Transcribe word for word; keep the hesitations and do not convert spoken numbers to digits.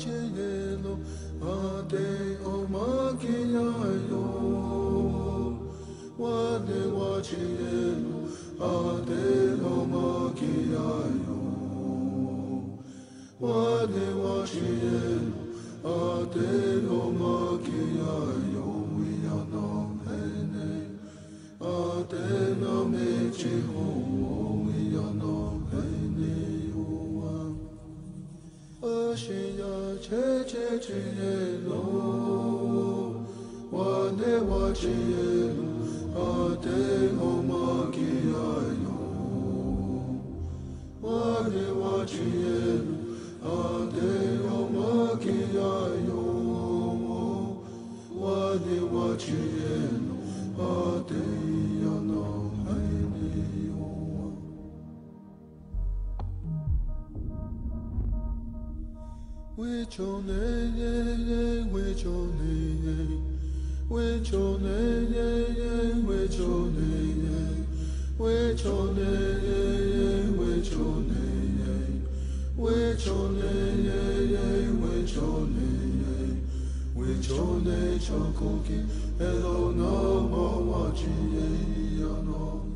chiyelo ate omakiyayo wane wachiyelo ate omakiyayo wane wachiyelo ate omakiyayo wiyano hene ate no mechiho wiyano hene yuwa ashiya che che chiyelo wane wachiyelo ate omakiyayo wane wachiyelo ate omakiyayo wane wachiyelo ate yana haine yuwa wichone ye ye wichone ye wichone ye ye wichone ye wichone ye ye wichone ye wichone ye ye wichone ye wichone chokoki elo no mo wachi ye ano